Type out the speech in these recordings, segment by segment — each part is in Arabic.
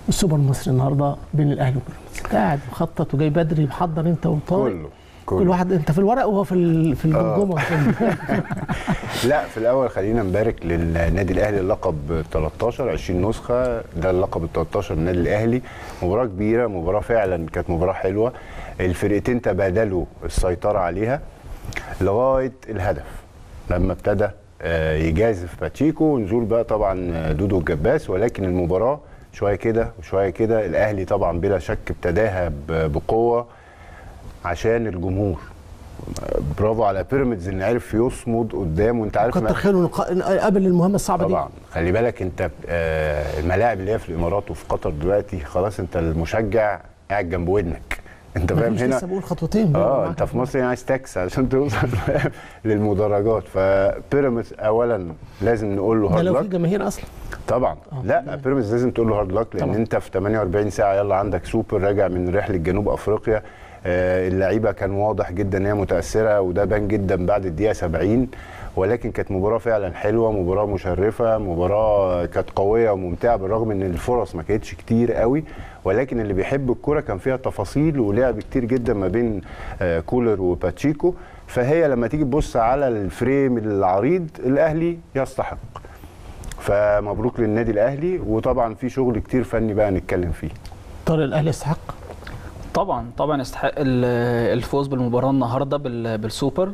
السوبر المصري النهارده بين الاهلي وبيراميدز، قاعد مخطط وجاي بدري محضر انت وطارق كل واحد، انت في الورق وهو في الجمجمه. لا، في الاول خلينا نبارك للنادي الاهلي اللقب 13 20 نسخه، ده اللقب ال 13 للنادي الاهلي. مباراه كبيره، مباراه فعلا كانت مباراه حلوه، الفرقتين تبادلوا السيطره عليها لغايه الهدف لما ابتدى يجازف باتشيكو ونزول بقى طبعا دودو الجباس. ولكن المباراه شويه كده وشويه كده، الاهلي طبعا بلا شك ابتداها بقوه عشان الجمهور. برافو على بيراميدز ان عرف يصمد قدام، وانت عارف كتر خيره قبل المهمه الصعبه دي. طبعا خلي بالك انت الملاعب اللي هي في الامارات وفي قطر دلوقتي خلاص انت المشجع قاعد جنب ودنك، انت فاهم هنا لسه بقول خطوتين انت في مصر عايز تاكس عشان توصل للمدرجات. فبيراميدز اولا لازم نقول له هارد لك، ده لو في جماهير اصلا طبعا. لا بيراميدز لازم تقول له هارد لك، لان انت في 48 ساعه يلا عندك سوبر راجع من رحله جنوب افريقيا. اللعيبه كان واضح جدا ان هي متاثره، وده بان جدا بعد الدقيقه 70. ولكن كانت مباراه فعلا حلوه، مباراه مشرفه، مباراه كانت قويه وممتعه بالرغم ان الفرص ما كانتش كتير قوي. ولكن اللي بيحب الكوره كان فيها تفاصيل ولعب كتير جدا ما بين كولر وباتشيكو. فهي لما تيجي تبص على الفريم العريض الاهلي يستحق، فمبروك للنادي الاهلي. وطبعا في شغل كتير فني بقى نتكلم فيه. طارق، الاهلي يستحق طبعا يستحق الفوز بالمباراه النهارده بالسوبر.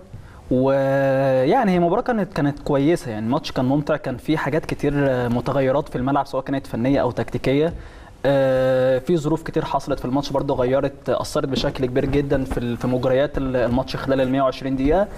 ويعني هي مباراه كانت كويسه، يعني الماتش كان ممتع، كان في حاجات كتير متغيرات في الملعب سواء كانت فنيه او تكتيكيه. في ظروف كتير حصلت في الماتش برضو اثرت بشكل كبير جدا في مجريات الماتش خلال ال 120 دقيقه.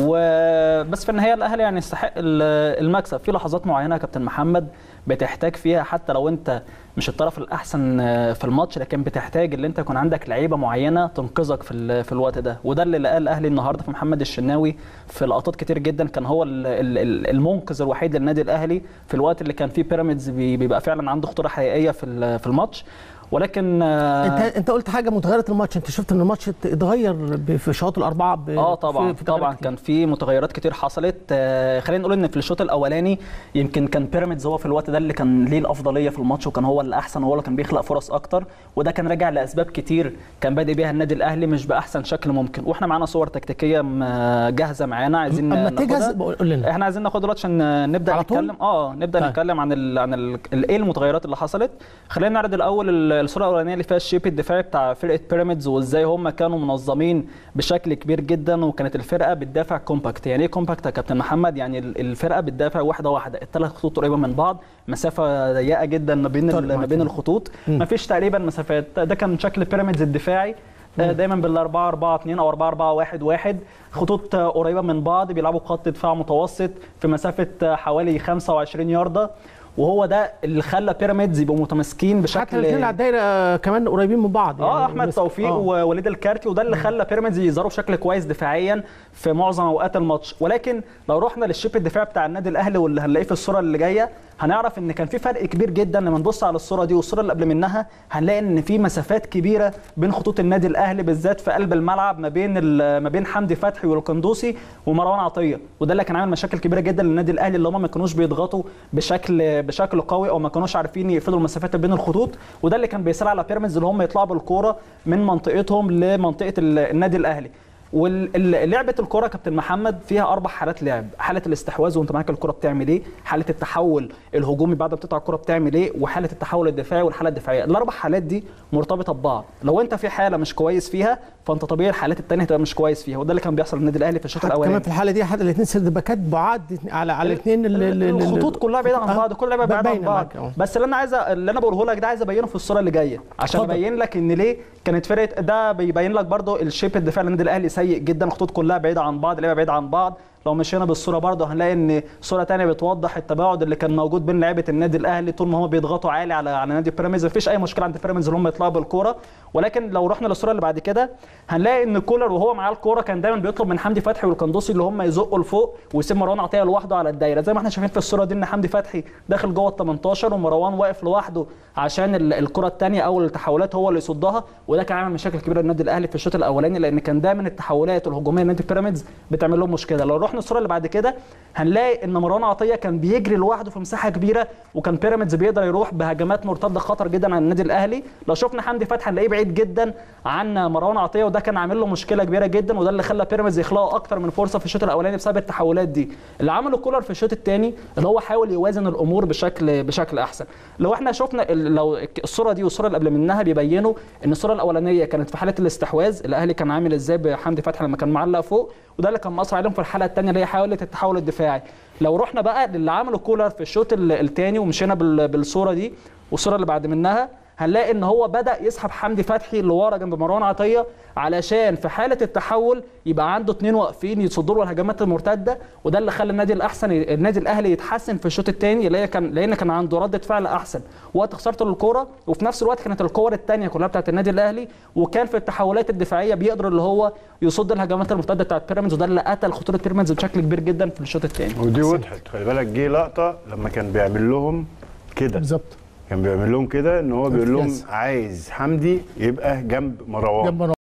وبس في النهايه الاهلي يعني يستحق المكسب. في لحظات معينه يا كابتن محمد بتحتاج فيها، حتى لو انت مش الطرف الاحسن في الماتش، لكن بتحتاج ان انت يكون عندك لعيبه معينه تنقذك في الوقت ده. وده اللي لقاه الاهلي النهارده في محمد الشناوي في لقطات كتير جدا، كان هو المنقذ الوحيد للنادي الاهلي في الوقت اللي كان فيه بيراميدز بيبقى فعلا عنده خطوره حقيقيه في الماتش. ولكن انت قلت حاجه متغيره الماتش، انت شفت ان الماتش اتغير في الشوط الاربعه طبعا كان في متغيرات كتير حصلت. خلينا نقول ان في الشوط الاولاني يمكن كان بيراميدز هو في الوقت ده اللي كان ليه الافضليه في الماتش، وكان هو الاحسن وهو اللي كان بيخلق فرص اكتر. وده كان راجع لاسباب كتير كان بادئ بيها النادي الاهلي مش باحسن شكل ممكن. واحنا معانا صور تكتيكيه جاهزه معانا، عايزين ناخدها. احنا عايزين ناخد دلوقتي عشان نبدا نتكلم نتكلم عن ايه المتغيرات اللي حصلت. خلينا نعرض الاول الصوره الاولانيه اللي فيها الشيب الدفاعي بتاع فرقه بيراميدز، وازاي هم كانوا منظمين بشكل كبير جدا، وكانت الفرقه بتدافع كومباكت. يعني ايه كومباكت يا كابتن محمد؟ يعني الفرقه بتدافع واحده واحده، الثلاث خطوط قريبه من بعض، مسافه ضيقه جدا ما بين الخطوط، ما فيش تقريبا مسافات. ده كان شكل بيراميدز الدفاعي دايما بال4-4-2 او 4-4-1-1، خطوط قريبه من بعض، بيلعبوا خط دفاع متوسط في مسافه حوالي 25 يارده. وهو ده اللي خلى بيراميدز يبقوا متماسكين بشكل، حتى الاثنين على الدايره كمان قريبين من بعض يعني احمد توفيق ووليد الكارتي، وده اللي خلى بيراميدز يظهروا بشكل كويس دفاعيا في معظم اوقات الماتش. ولكن لو رحنا للشيب الدفاعي بتاع النادي الاهلي واللي هنلاقيه في الصوره اللي جايه، هنعرف ان كان في فرق كبير جدا. لما نبص على الصوره دي والصوره اللي قبل منها هنلاقي ان في مسافات كبيره بين خطوط النادي الاهلي بالذات في قلب الملعب، ما بين حمدي فتحي والقندوسي ومروان عطيه. وده اللي كان عامل مشاكل كبيره جدا للنادي الاهلي، اللي هم ما كانوش بيضغطوا بشكل قوي، او ما كانوش عارفين يقفلوا المسافات بين الخطوط. وده اللي كان بيسهل على بيراميدز اللي هم يطلعوا بالكوره من منطقتهم لمنطقه النادي الاهلي. ولعبه الكره كابتن محمد فيها 4 حالات لعب: حاله الاستحواذ وانت معاك الكره بتعمل ايه، حاله التحول الهجومي بعد ما بتقطع الكره بتعمل ايه، وحاله التحول الدفاعي والحاله الدفاعيه. ال4 حالات دي مرتبطه ببعض، لو انت في حاله مش كويس فيها فانت طبيعي الحالات الثانيه هتبقى مش كويس فيها. وده اللي كان بيحصل للنادي الاهلي في الشوط الاولاني. كمان في الحاله دي حتى الاثنين سرد باكات بعاد على الاثنين، الخطوط كلها بعيده عن بعض، كل لعبه بعيده عن بعض. بس اللي انا بقوله لك ده عايز ابينه في الصوره اللي جايه عشان ابين لك ان ليه كانت فرقه. ده بيبين لك برده الشيب الدفاعي للنادي الاهلي سيء جدا، الخطوط كلها بعيده عن بعض، لعبه بعيده عن بعض. لو مشينا بالصوره برده هنلاقي ان صوره ثانيه بتوضح التباعد اللي كان موجود بين لعيبه النادي الاهلي طول ما هم بيضغطوا عالي على نادي بيراميدز. مفيش اي مشكله عند بيراميدز ان هم يطلعوا بالكوره. ولكن لو رحنا للصوره اللي بعد كده هنلاقي ان كولر وهو معاه الكوره كان دايما بيطلب من حمدي فتحي والقندوسي اللي هم يزقوا لفوق ويسيب مروان عطيه لوحده على الدايره. زي ما احنا شايفين في الصوره دي ان حمدي فتحي داخل جوه ال 18 ومروان واقف لوحده عشان الكره الثانيه او التحولات هو اللي يصدها. وده كان عامل مشاكل كبيره للنادي الاهلي في الشوط الاولاني، لان كان دايما التحولات الهجوميه لنادي بيراميدز بتعمل لهم مشكله. لو رحنا الصوره اللي بعد كده هنلاقي ان مروان عطيه كان بيجري لوحده في مساحه كبيره، وكان بيراميدز بيقدر يروح بهجمات مرتده خطر جدا على النادي الاهلي. لو شفنا حمدي فتحي هنلاقيه بعيد جدا عن مروان عطيه، وده كان عامل له مشكله كبيره جدا، وده اللي خلى بيراميدز يخلقوا اكتر من فرصه في الشوط الاولاني بسبب التحولات دي. اللي عمله كولر في الشوط الثاني اللي هو حاول يوازن الامور بشكل احسن. لو احنا شفنا لو الصوره دي والصوره اللي قبل منها بيبينوا ان الصوره الاولانيه كانت في حاله الاستحواذ، الاهلي كان عامل ازاي بحمدي فتحي لما كان معلق فوق، وده اللي كان مأثر عليهم في الحاله الثانيه اللي هي حاله التحول الدفاعي. لو رحنا بقى للي عمله كولر في الشوط الثاني ومشينا بالصوره دي والصوره اللي بعد منها، هنلاقي ان هو بدأ يسحب حمدي فتحي لورا جنب مروان عطيه علشان في حاله التحول يبقى عنده اثنين واقفين يصدوا له الهجمات المرتده، وده اللي خلى النادي الاهلي يتحسن في الشوط الثاني، لان كان عنده رده فعل احسن وقت خسارته للكوره، وفي نفس الوقت كانت الكور الثانيه كلها بتاعت النادي الاهلي، وكان في التحولات الدفاعيه بيقدر اللي هو يصد الهجمات المرتده بتاعت بيراميدز، وده اللي قتل خطوره بيراميدز بشكل كبير جدا في الشوط الثاني. ودي وضحت، خلي بالك جه لقطه لما كان بيعمل لهم كده بالظبط، كان بيعمل لهم كده ان هو بيقول لهم عايز حمدي يبقى جنب مروان.